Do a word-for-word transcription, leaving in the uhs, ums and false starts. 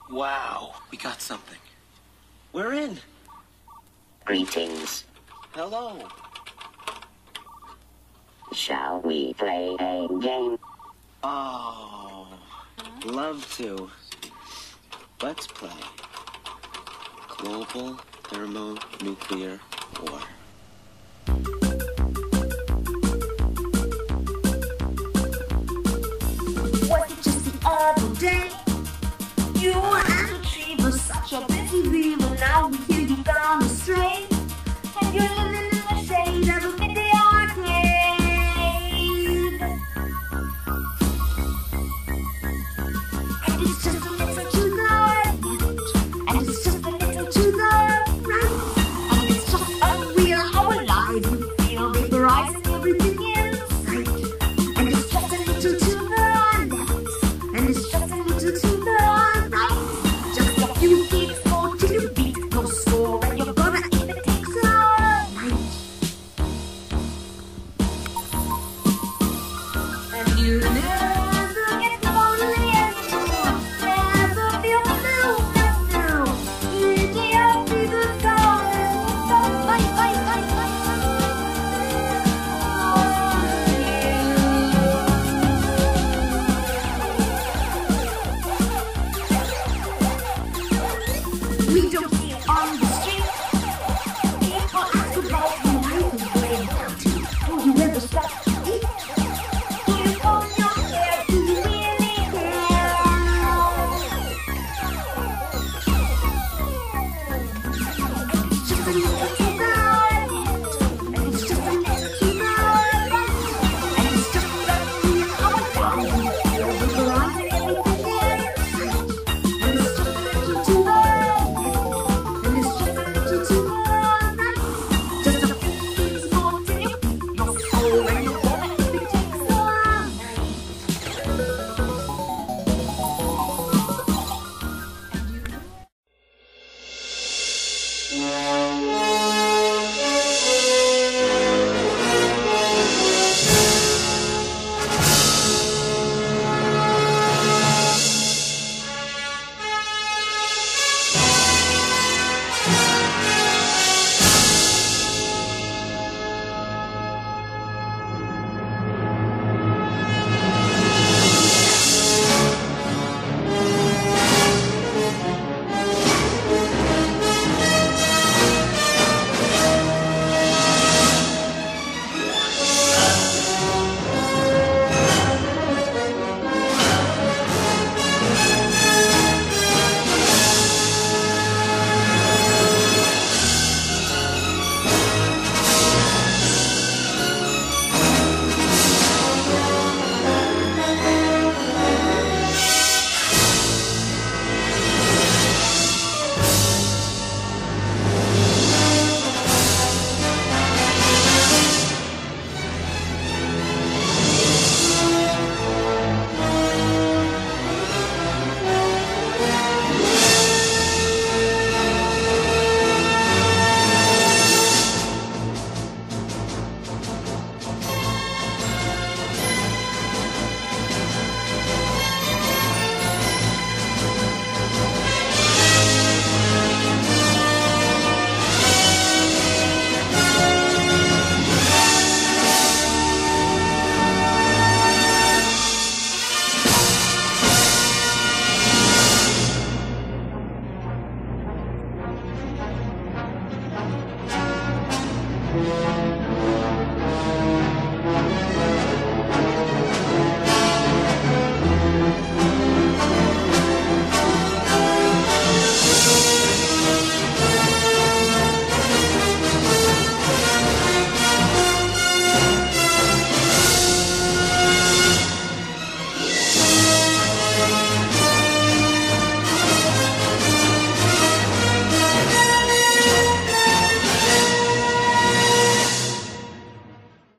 Wow, we got something. We're in. Greetings. Hello. Shall we play a game? Oh, love to. Let's play Global Thermonuclear War. Was it just the other day? You and the tree were such a busy beaver. Now we hear you gone astray, and you're living in the shade of a midday arcade. And it's just a little to the left, and it's just a little to the right, and it's just unreal how alive you feel, vaporizing everything in sight. And it's just a little to the left, and it's just a little to the right.